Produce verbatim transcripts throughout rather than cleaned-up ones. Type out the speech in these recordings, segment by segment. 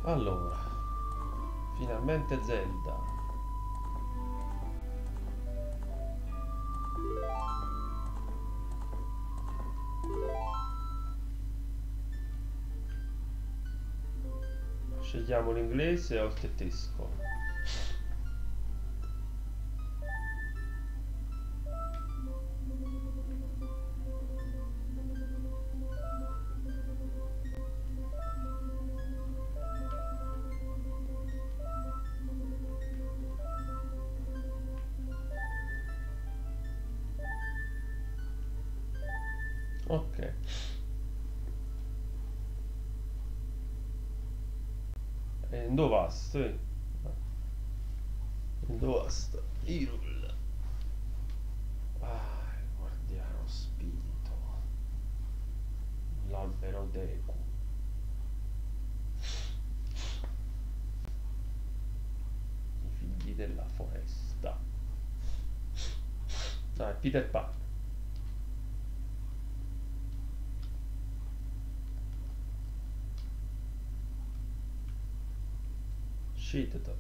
Allora, finalmente Zelda. Scegliamo l'inglese o il tedesco. Ok. E dove vasti? Dove vasti? Irul. Ah, il guardiano spirito. L'albero Deku. I figli della foresta. Dai, Peter Pan. Shit.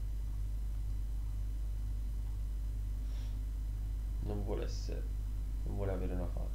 Non vuole essere. Non vuole avere una fata.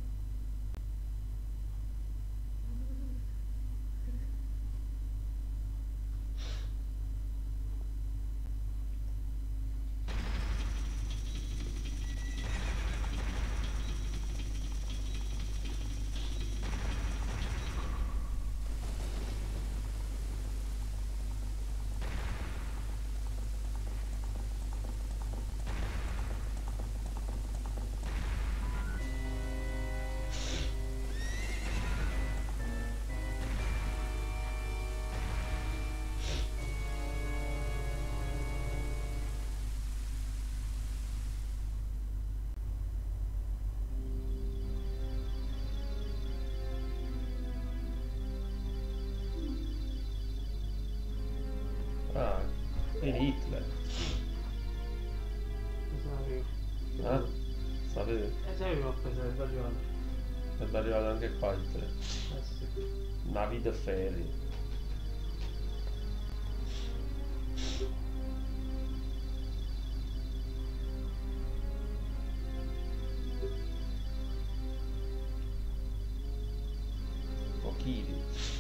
Ah, quindi Hitler. Eh? Sapevi? Eh, sai che ho preso il arrivato. È arrivato anche qua Hitler. Eh sì. Navid Ferry. Kokiri.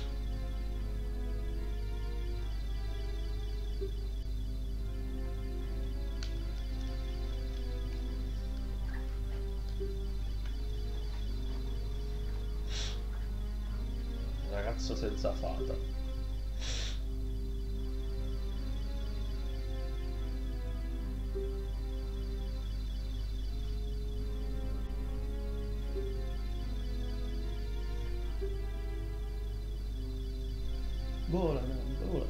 Ragazzo senza fata. Vola, vola.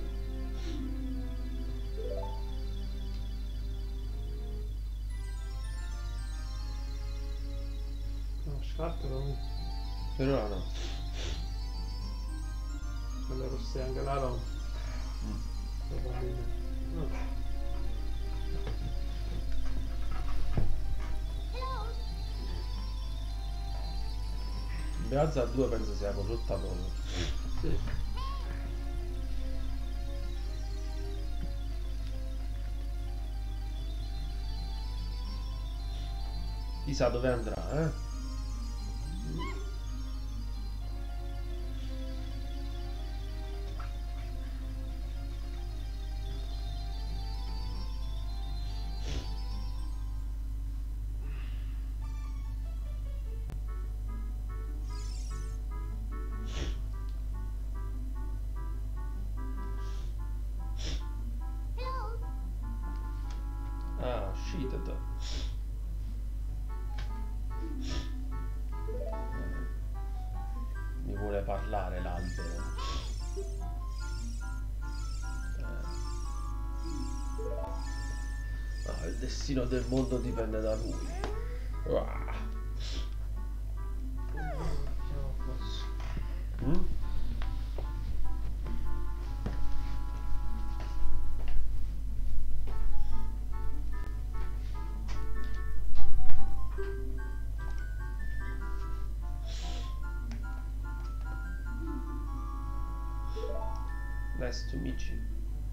No, scarto non. Per ora no. Quella rossa anche la rom. Probabilmente. No. Beazza a due penso sia corrotta proprio. Sì. Chissà dove andrà, eh? Ah, shit. Mi vuole parlare l'albero. Eh. Ah, il destino del mondo dipende da lui. Ah. Mm? Nice to meet you.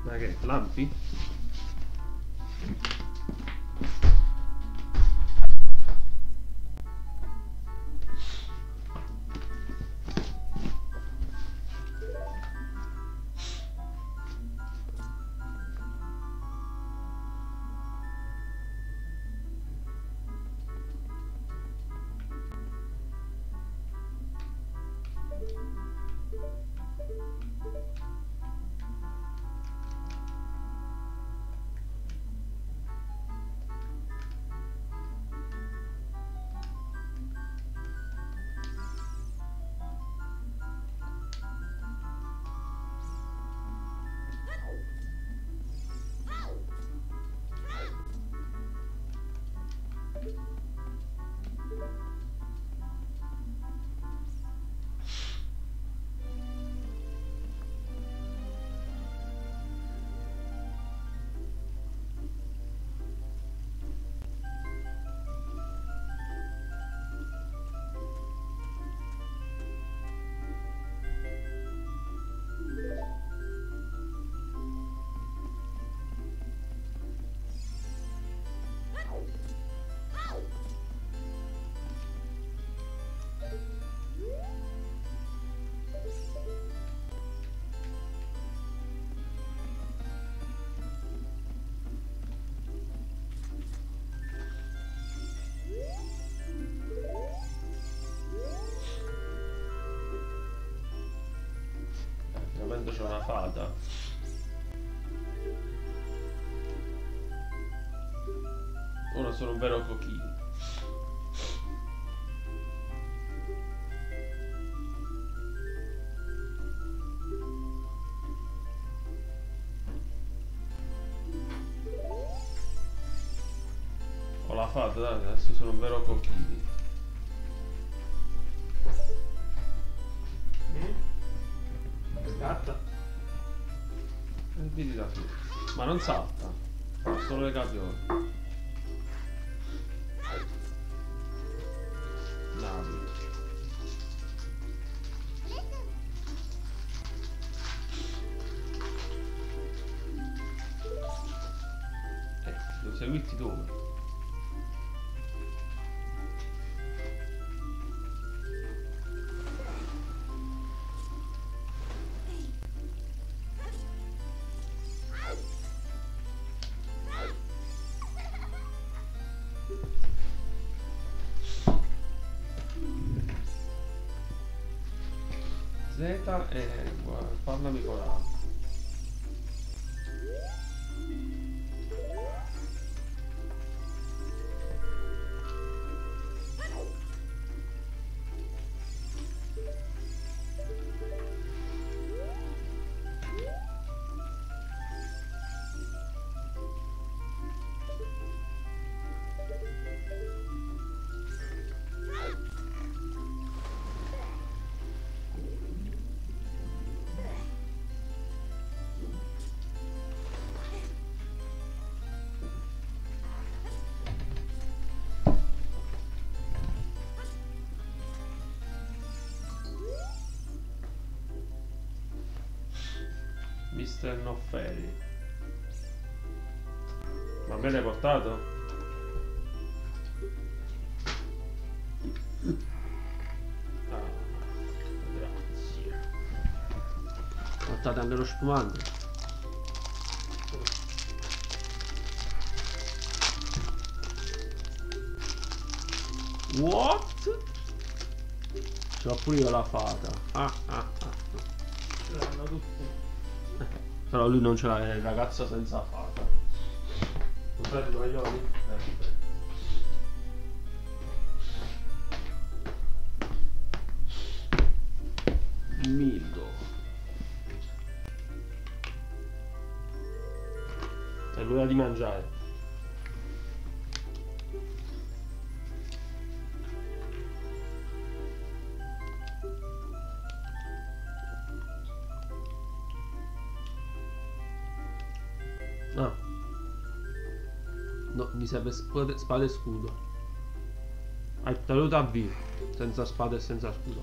Ma che? Lampi? C'è una fata. Ora sono un vero cochino. Ho la fata, dai, adesso sono un vero cochino. Scatta. E vedi la fine. Ma non salta, fa solo le capiole. Navi. Eh, devo seguirti dove? Z e guarda, parlami con l'A. mister Nofferi. Ma me l'hai portato? Ah, grazie. Portate anche lo spumante. What? Ce l'ho pure io la fata. Ah ah ah. Ce l'hanno tutti. Però lui non ce l'ha, è il ragazzo senza fata. Non prendi i tovaglioli? Eh, Mildo. è l'ora di mangiare. Ah. No, mi serve spade, spada e scudo. Hai tenuto a V, senza spada e senza scudo.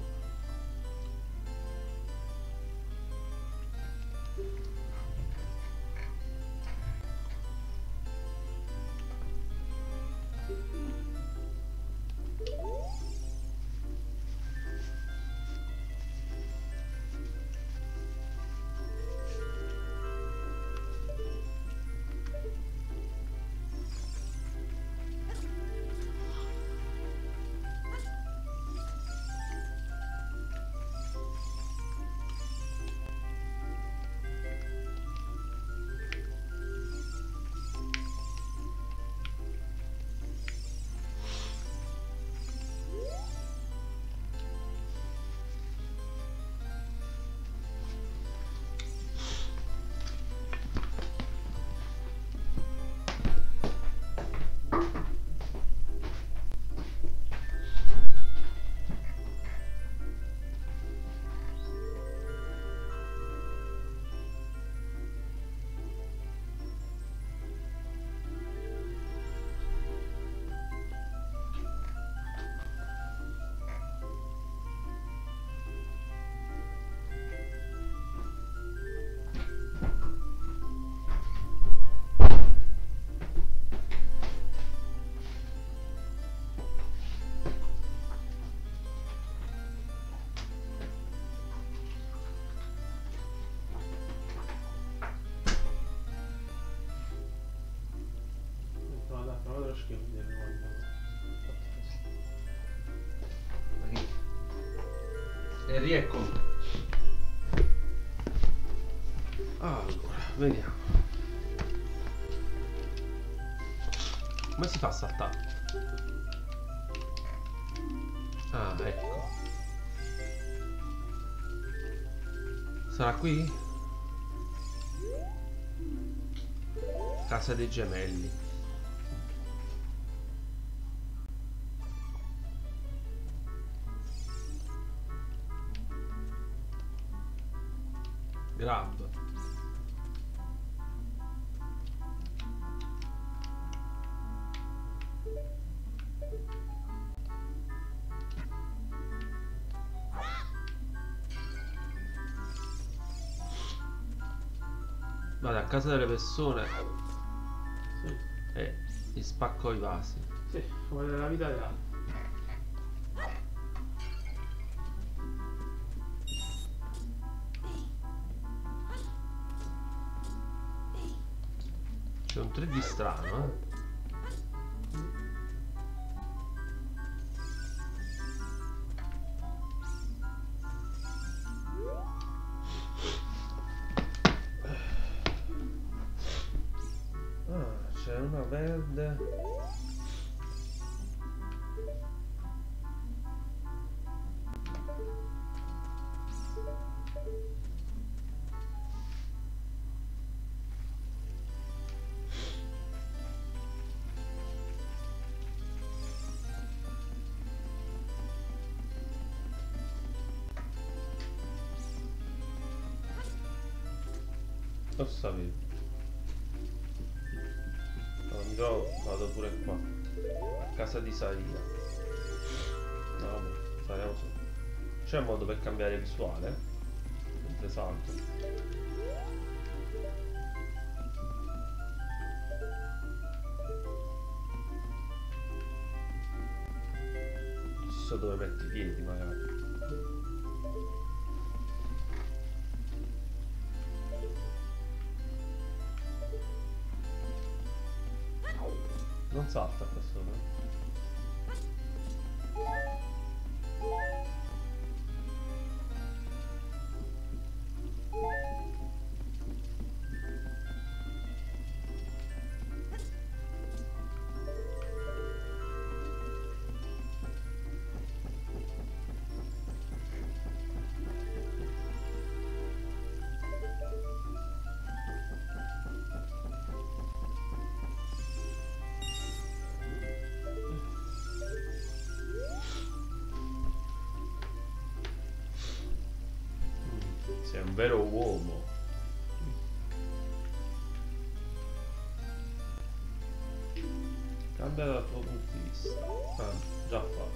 E rieccomi. Allora, vediamo. Come si fa a saltare? Ah, ecco. Sarà qui? Casa dei gemelli. Grab. Vado a casa delle persone Sì, e gli spacco i vasi. sì, come nella vita reale. C'è un tre D strano, eh? Ah, c'è una verde. Lo sapevo. Andrò, vado pure qua. A casa di Saria. No, vabbè, saremo solo. C'è un modo per cambiare visuale? Mentre salto. Ci so dove metti i piedi magari. Non salta questo, no? Sei un vero uomo. Cambia dal tuo punto di vista. Ah, già fatto.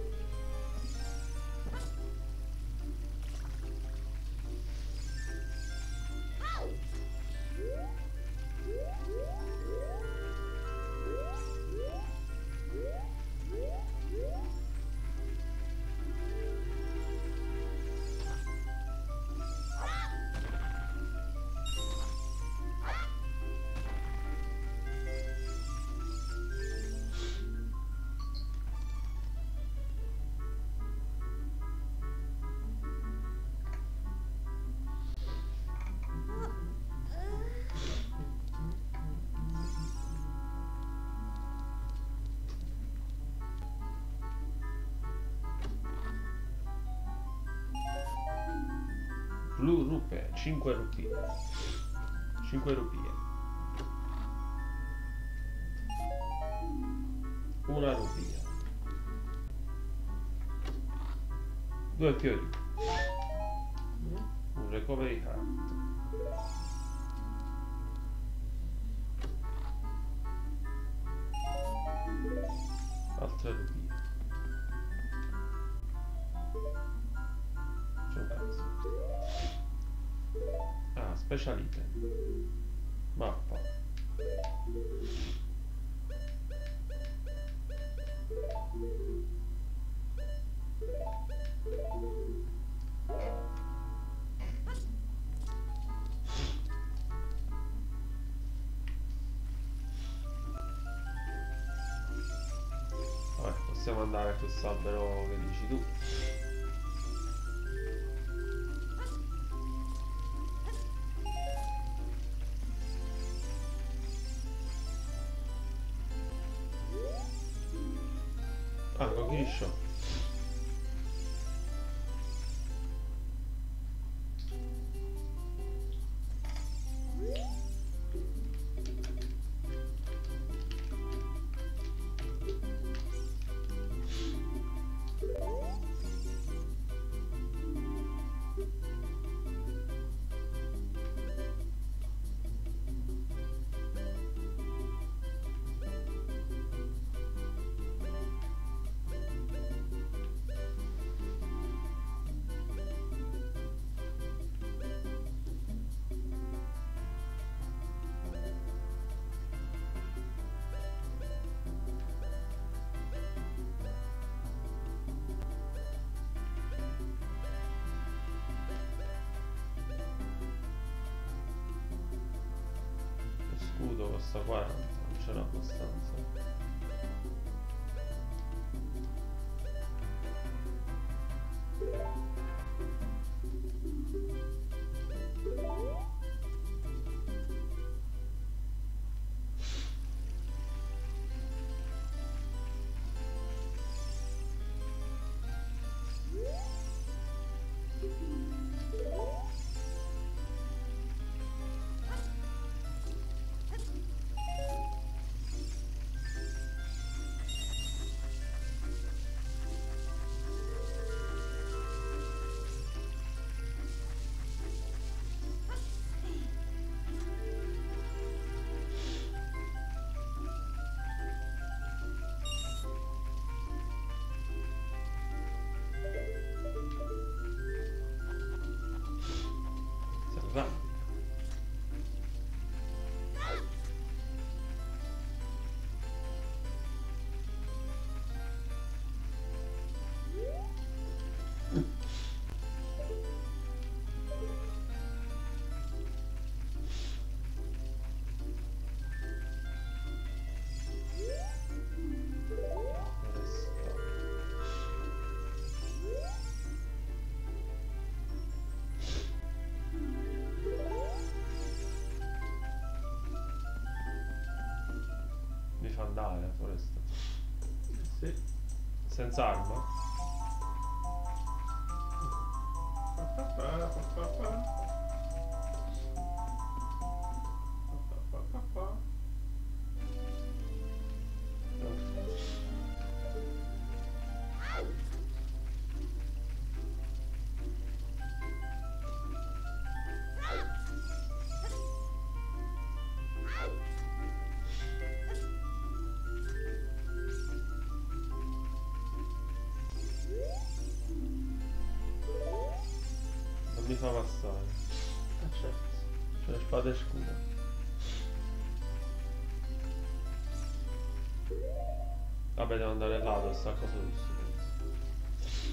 Blu rupe, cinque rupie. cinque rupie. Una rupia. Due fiori. Un recovery card. Altre rupie. C'è un cazzo. Ah, special item. Mappa. Vabbè, possiamo andare a questo albero che dici tu. finiscio. Scudo costa quaranta, non ce n'è abbastanza. Va. Mi fa andare la foresta. Sì. Senza arma? Pa, pa, pa, pa, pa, pa. Pa, pa, pa, pa. Non mi fa passare. Ah, certo. C'è spada e scudo. Vabbè, devo andare là dove sta cosa giusto, penso.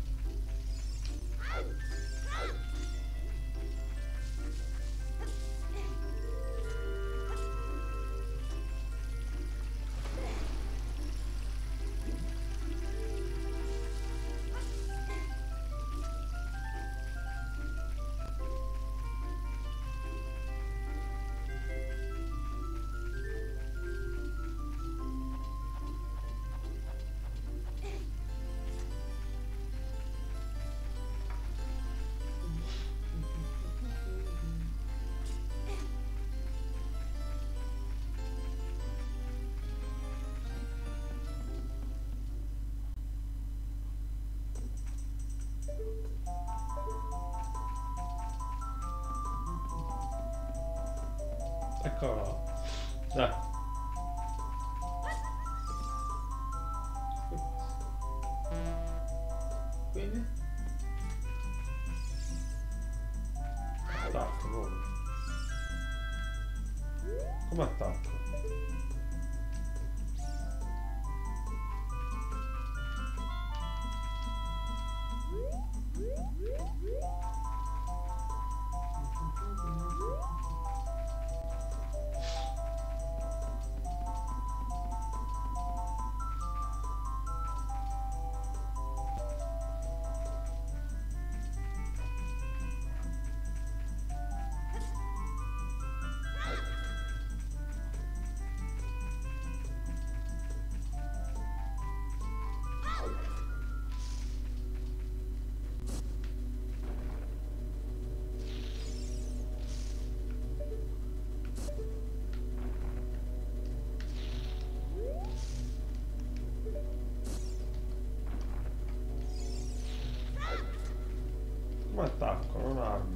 Eccolo. Dai. Quindi? Attacco, come? Come attacco? Come attacco, non armi.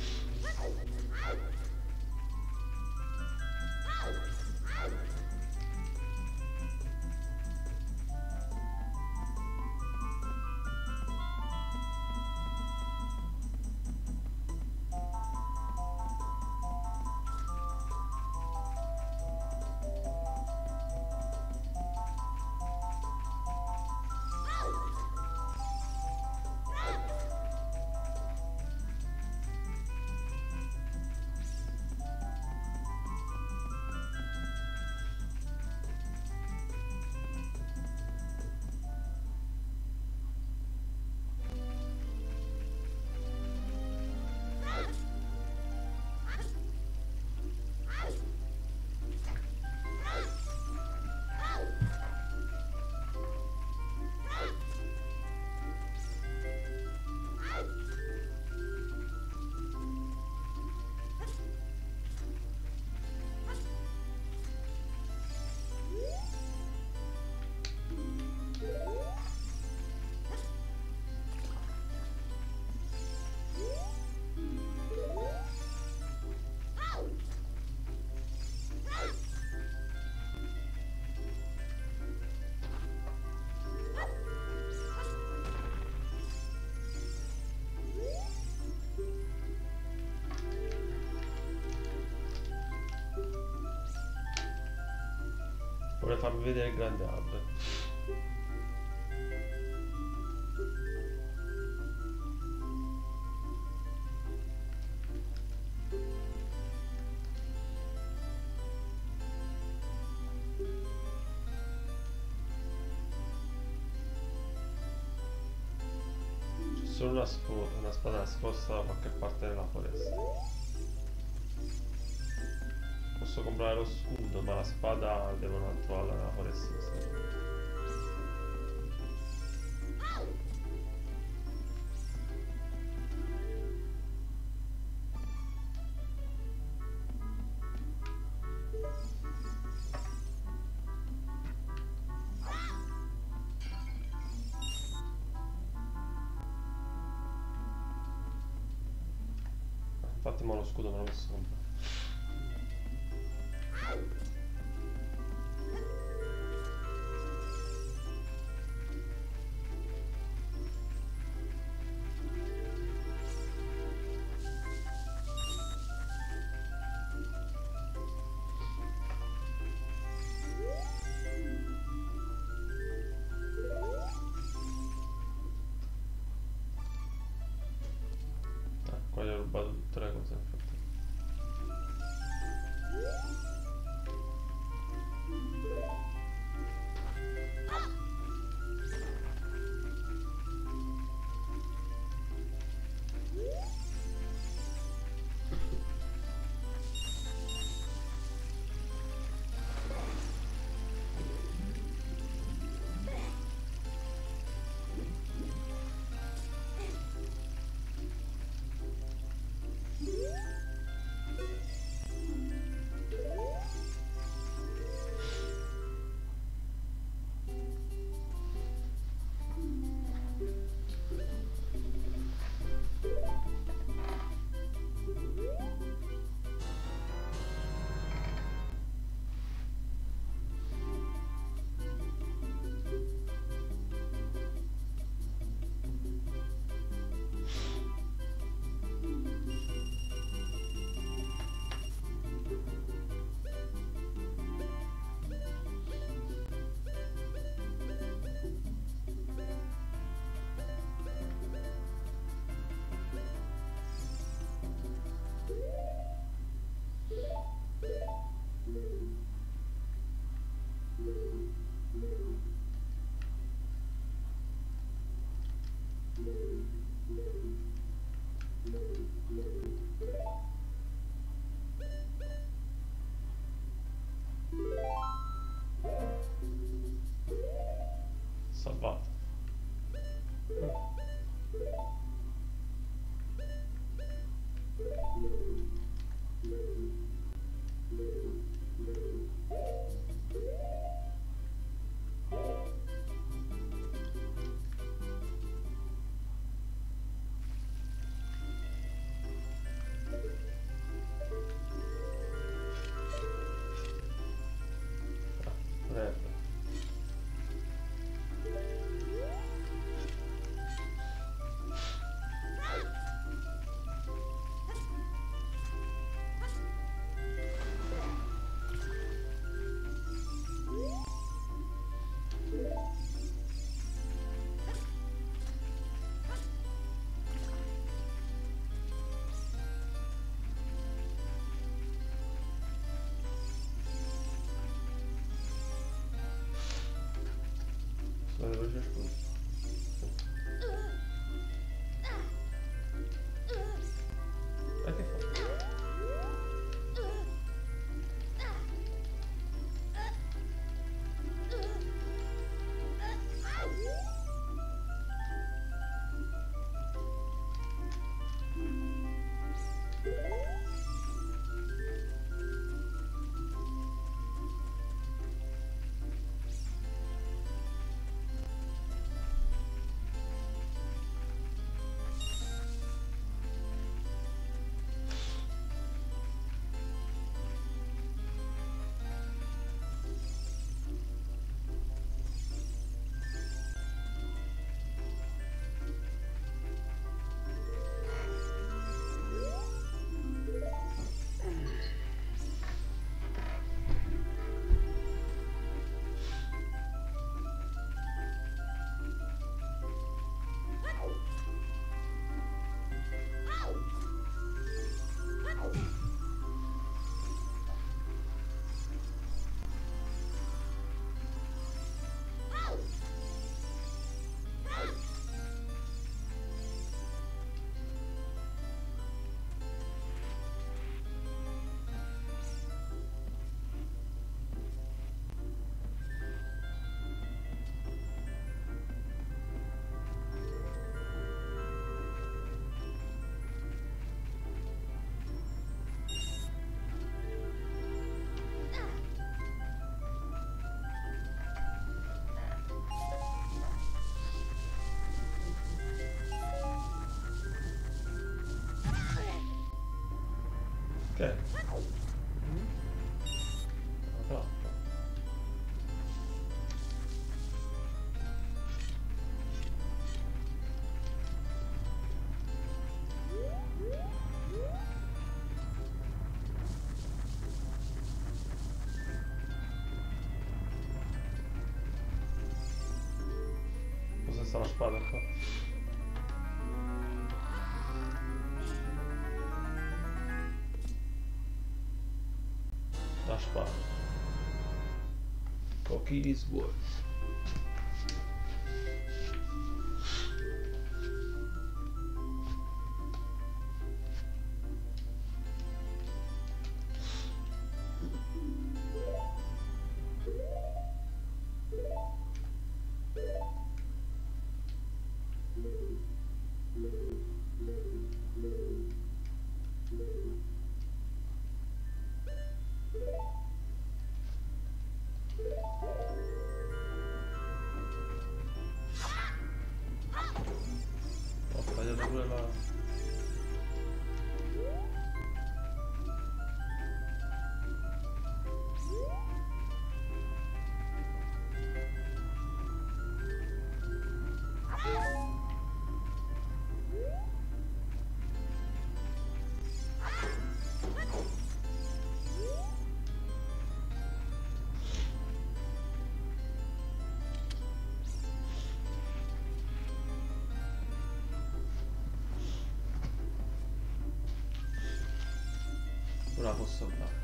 Vorrei farvi vedere il grande albero. C'è solo una, spo- una spada nascosta da qualche parte della foresta. Posso comprare lo scudo, ma la spada devono trovarla nella foresta. Infatti ma lo scudo me lo posso comprare. Qua gli ho rubato tutte le cose infatti. Salvato. Che è? Una trappola. Cosa sta la spada qua? La spada. Cochini's Words. Ho sbagliato pure la... Ora la posso andare.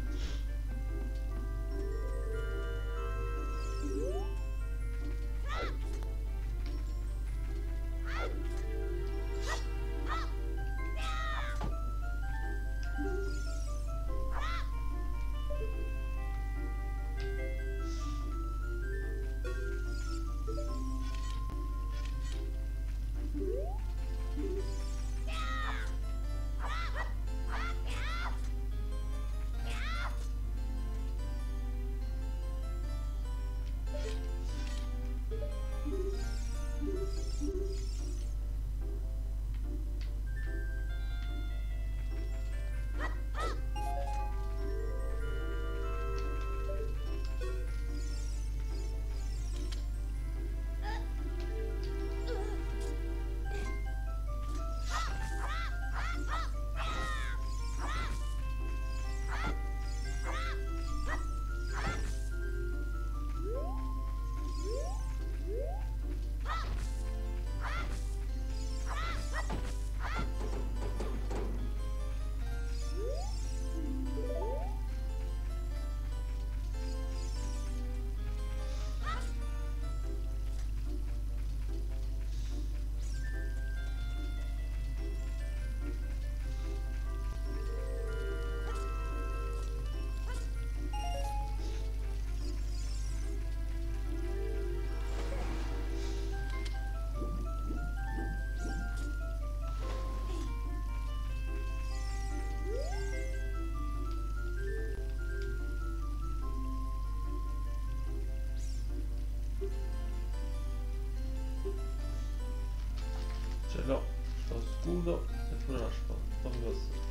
Ce l'ho, lo scudo e pure la spada. Fammi passare.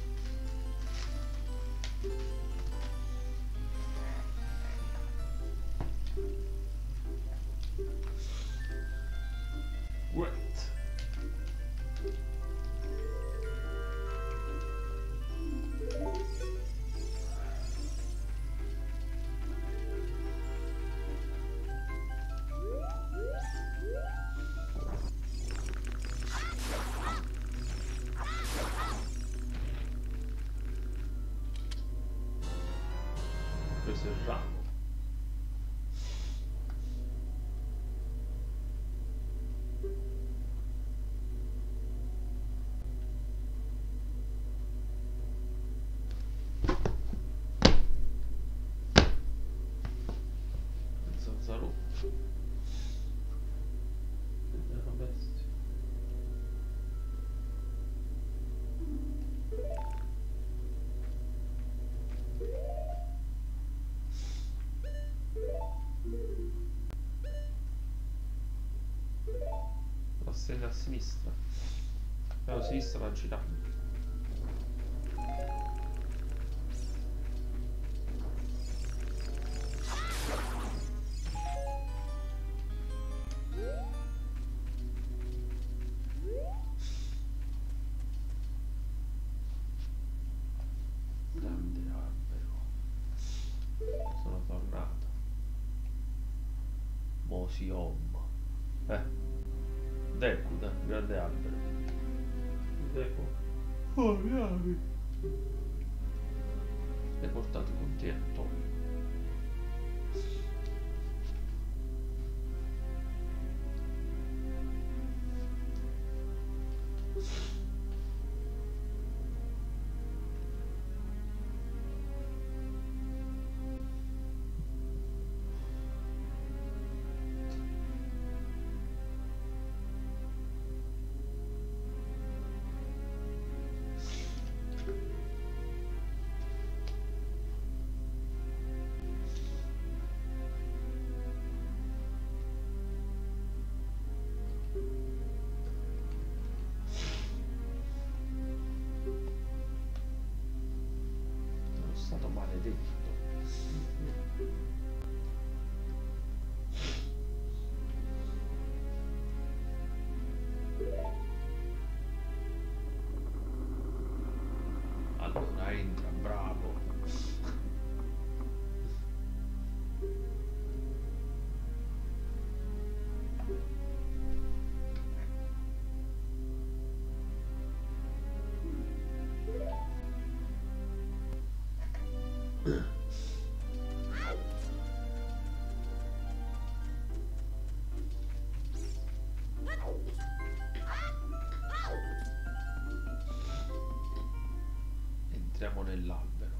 Great. Questo è il ramo. Il zanzaro. È una bestia. La stella a sinistra. La sinistra la girando. Osiom. Eh. Decuda, grande albero. Deco. Oh, bravi. Hai portato con te Antonio. Sono stato maledetto. Allora entra, bravo. Entriamo nell'albero.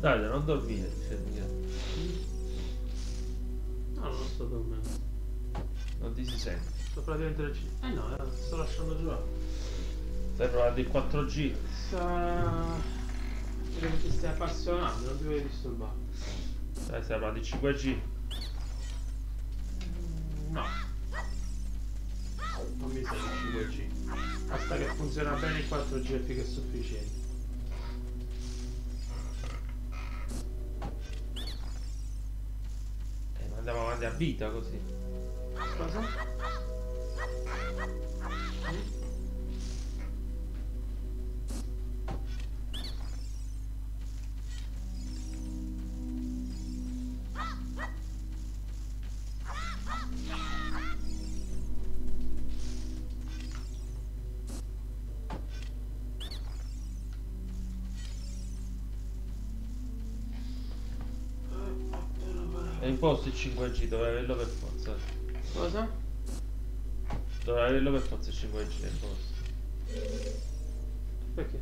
Dai, non dormire, dice Mia. No, non sto dormendo. Non ti si sente. Sto praticamente nel c- Eh no, eh, sto lasciando giocare. Stai provando il quattro G. Sta... Credo che ti stai appassionando, non ti voglio disturbare. Dai, stai provando il cinque G. No. Non mi serve il cinque G. Basta che funziona bene il quattro G è più che sufficiente. Eh, ma andiamo avanti a vita così. Cosa? Mm? È imposto il cinque G, dovrei averlo per forza. Cosa? Dovrei averlo per forza il cinque G, è imposto. Perché?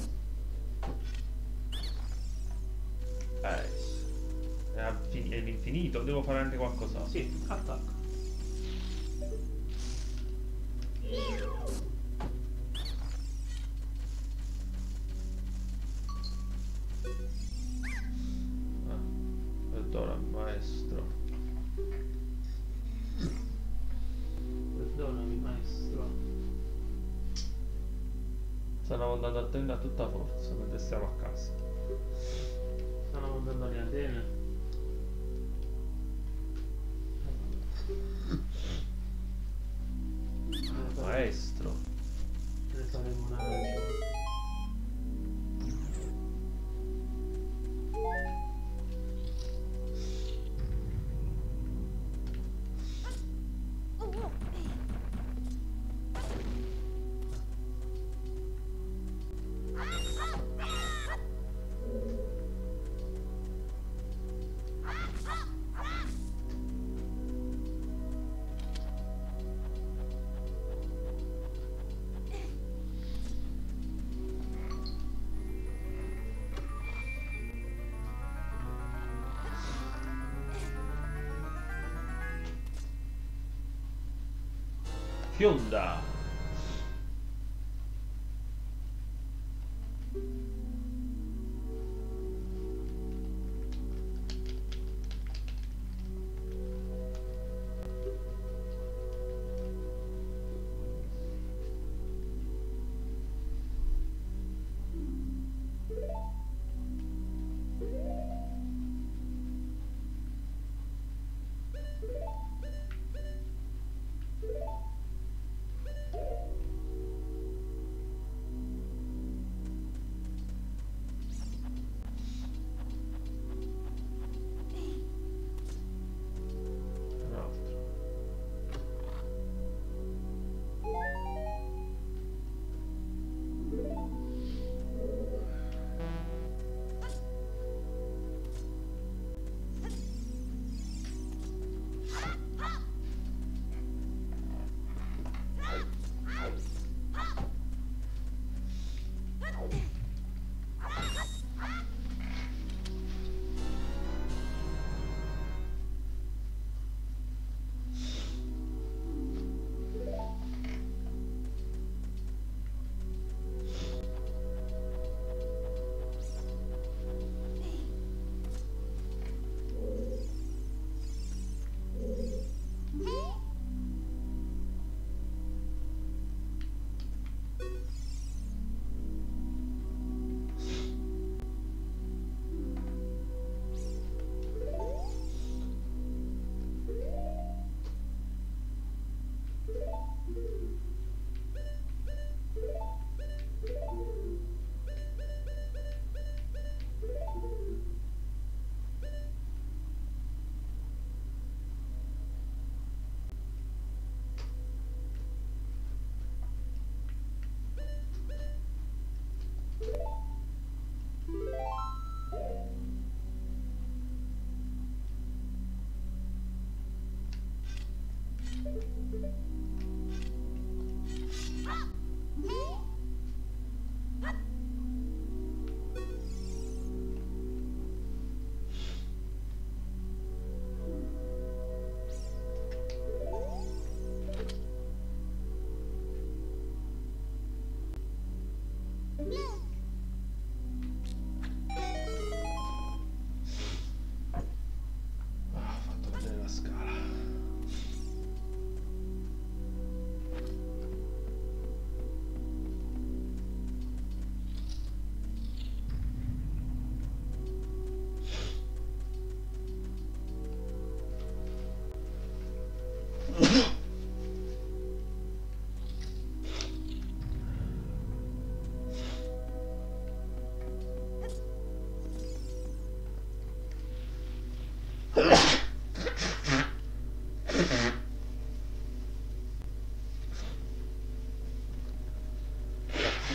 Eh, è, a fin- è l'infinito, devo fare anche qualcos'altro. Sì, attacco. Ah, perdona, maestro. Perdonami, maestro. Stanno andando a Atene a tutta forza mentre stiamo a casa. Stanno andando alle Atene. Maestro. Ne faremo una ragione. Fionda.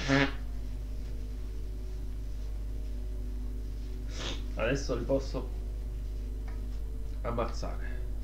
Adesso li posso ammazzare.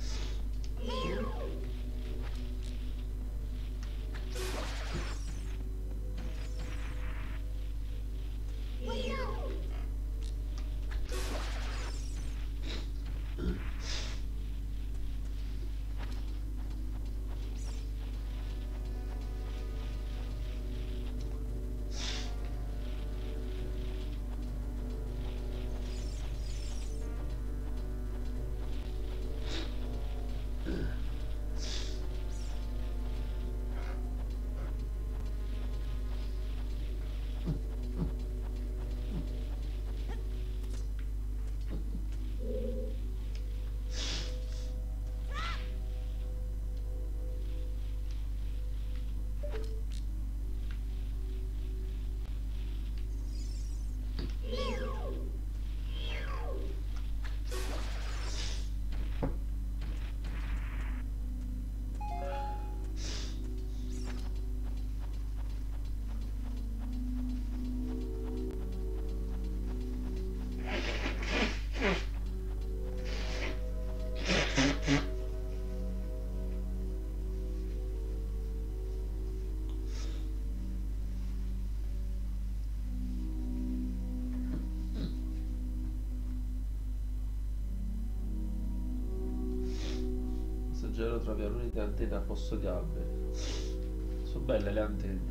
Passeggero trovi l'unica antenna a posto di alberi. Sono belle le antenne.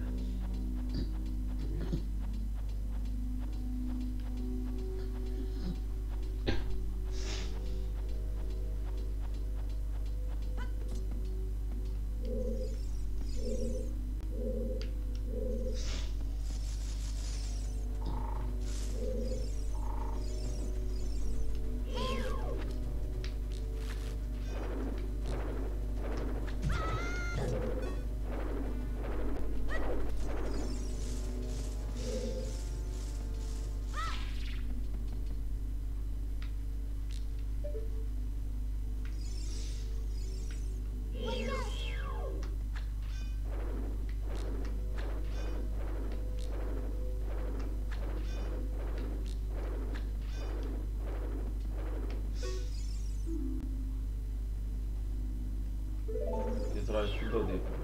Trovare il punto debole.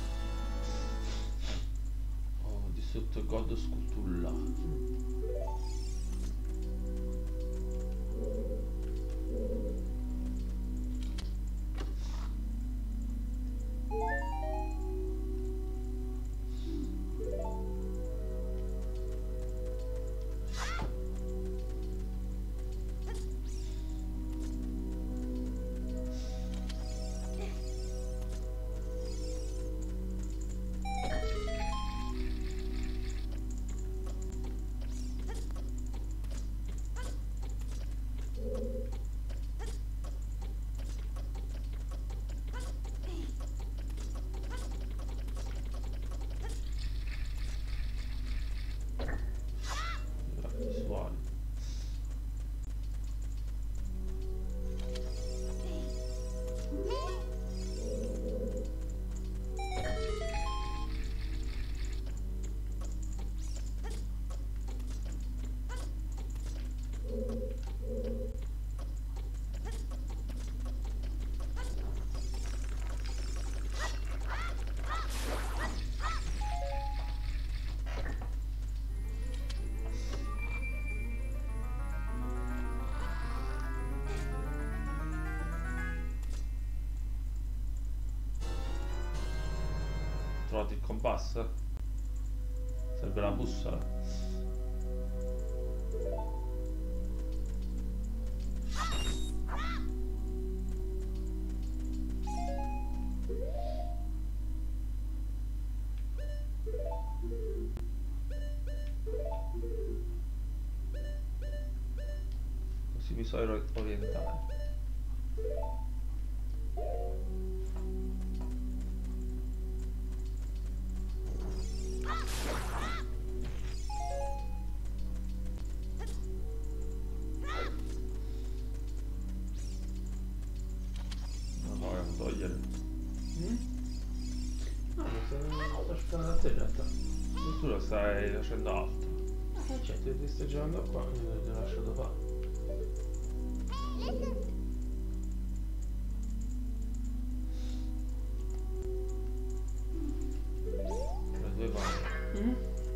Sotto God Scutulla. trovato il compasso? Serve la bussola. Così mi so ori- orientare. No, no, vogliamo togliere. Mm? No, mi sto aspettando da te in realtà. Tu lo stai facendo altro. Eh certo, ti stai giocando qua, quindi ti ho lasciato fare. Le due mani. Mm?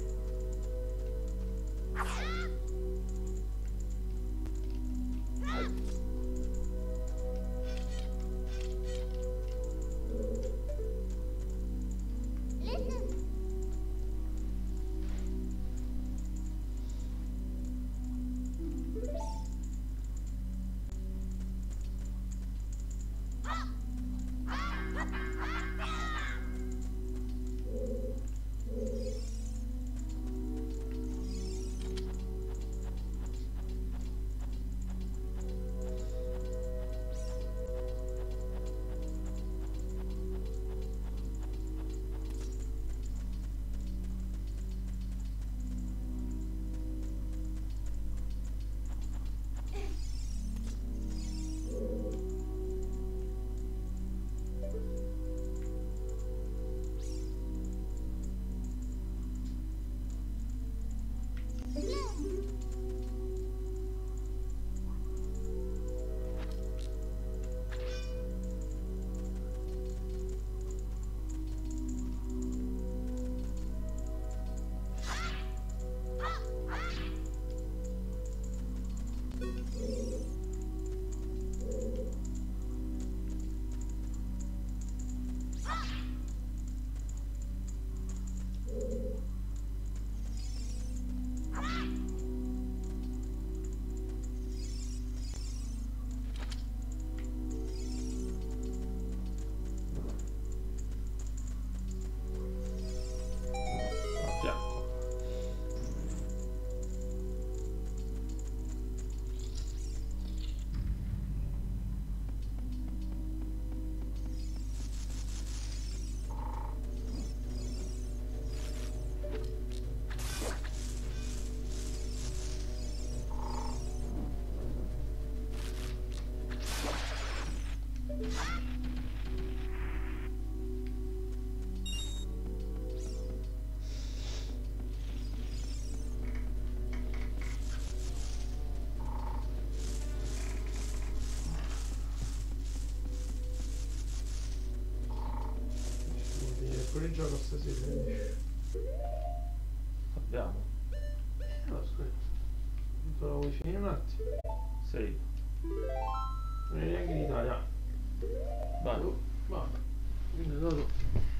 A fianco. Pure il gioco stasera, quindi. Abbiamo. No, scusa. Tu la vuoi finire un attimo? Sei. Non è neanche in Italia. Vai. Va. Quindi dopo.